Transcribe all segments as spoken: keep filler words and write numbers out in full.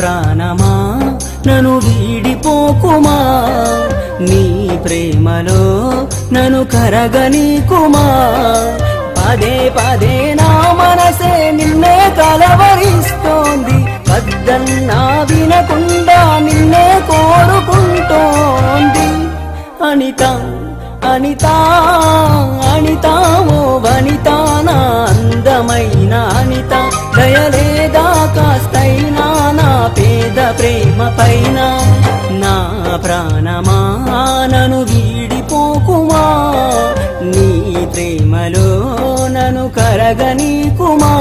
ప్రాణమా నన్ను వీడిపోకుమా, నీ ప్రేమలో నన్ను కరగనీకుమా. పదే పదే నా మనసే నిన్నే కలవరిస్తోంది, వద్దన్నా వినకుండా నిన్నే కోరుకుంటోంది. అనిత అనిత అనిత ఓ వనిత, నా అందమైన అనిత, దయలేదా కాస్తైనా నా పేద ప్రేమ పైన. నా ప్రాణమా నన్ను వీడిపోకుమా, నీ ప్రేమలో నన్ను కరగనీకుమా.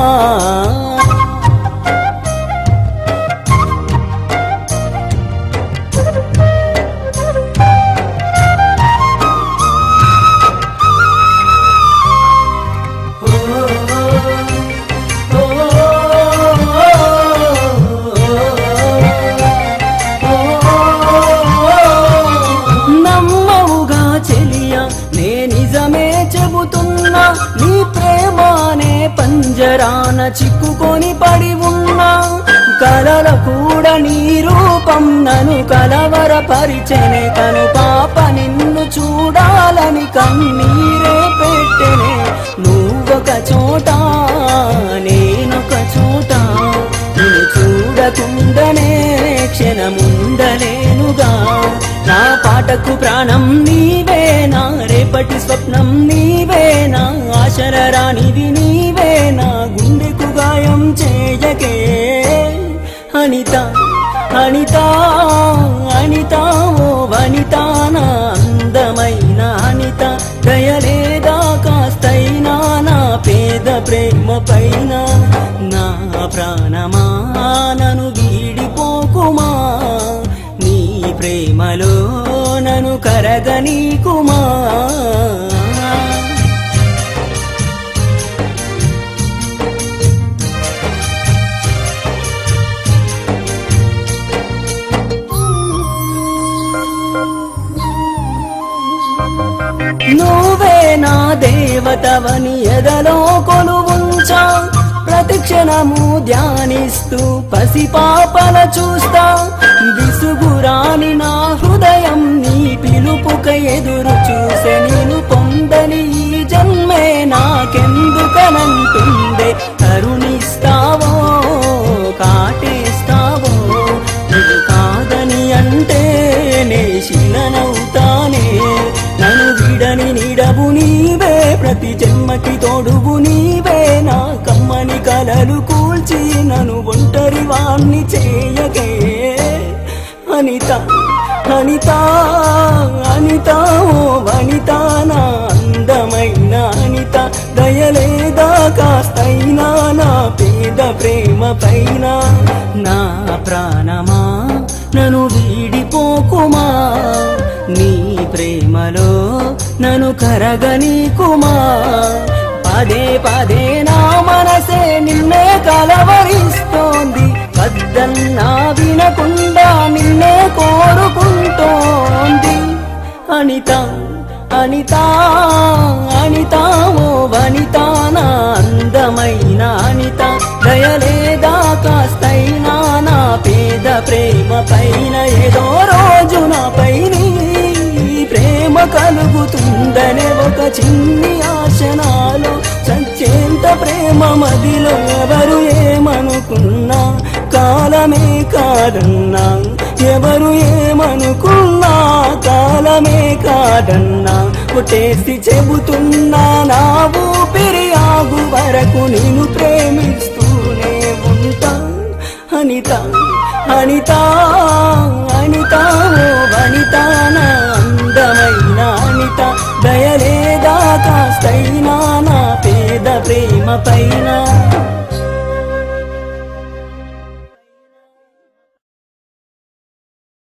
నీ ప్రేమానే పంజరాన చిక్కుకొని పడి ఉన్నా, కలల కూడా నీ రూపం నన్ను కలవరపరిచెనే. కను పాప నిన్ను చూడాలని కన్నీరే పెట్టెనే. నువ్వొక చోట నేనొక చోట, నిన్ను చూడకుండానే క్షణముండలేనుగా. నా పాటకు ప్రాణం నీవేనా, రేపటి స్వప్నం నీవేనా, ఆశల రానిది నీవేనా, గుండెకు గాయం చేయకే. అనిత అనిత అనిత ఓ వనిత, నా అందమైన అనిత, దయలేదా కాస్తైనా నా పేద ప్రేమ పైన. నా ప్రాణమా నన్ను వీడిపోకుమా, నీ ప్రేమలో నన్ను కరగనీకుమా. నువ్వే నా దేవతవని ఎదలో కొలువుంచా, ప్రతిక్షణము ధ్యానిస్తూ పసిపాపల చూస్తా. విసుగురాని నా హృదయం నీ పిలుపుక ఎదురు చూసే, నేను పొందని ఈ జన్మే నాకెందుకనంటుందే. కరుణిస్తావో కాటేస్తావో, ఇది కాదని అంటే నే శిలనవుతానే. నన్ను విడని నీడవు నీవే, ప్రతి జన్మకి తోడువు నీవే. నా కమ్మని కలలు కూల్చి నన్ను ఒంటరి వాణ్ణి చేయకే. అనిత అనిత అనిత ఓ వనిత, నా అందమైన అనిత, దయలేదా కాస్తైనా నా పేద ప్రేమ పైన. నా ప్రాణమా నన్ను వీడిపోకుమా, నీ ప్రేమలో నన్ను కరగనీకుమా. పదే పదే నా మనసే నిన్నే కలవరిస్తోంది, వద్దన్నా వినకుండా నిన్నే కోరుకుంటోంది. అనిత అనిత అనిత ఓ వనిత, నా అందమైన అనిత, దయలేదా కాస్తైనా నా పేద ప్రేమ పైన. ఏదో రోజు నాపై నీ ప్రేమ కలుగుతుందనే ఒక చిన్ని ఆశనాలో, సత్యంత ప్రేమ మదిలో ఎవరు ఏమనుకున్నా కాలమే కాదన్నా. ఎవరు ఏమనుకున్నా కాలమే కాదన్నా. కొట్టేసి చెబుతున్నా నా ఊపిరి ఆగు వరకు నిన్ను ప్రేమిస్తూనే ఉంటా. అనిత అనిత అనిత ఓ వనిత, నా అందమైన అనిత, దయలేదా కాస్తైనా నా పేద ప్రేమ పైన.